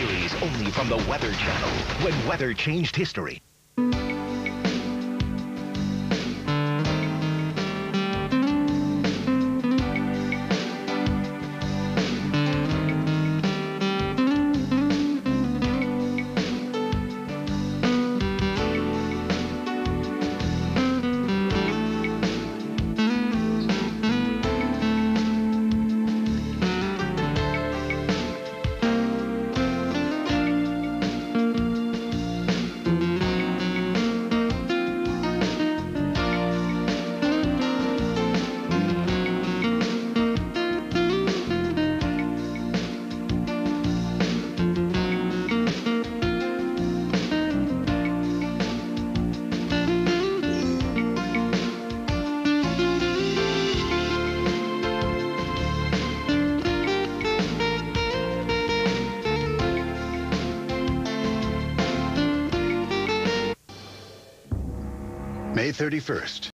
series only from the Weather Channel, when weather changed history. May 31st.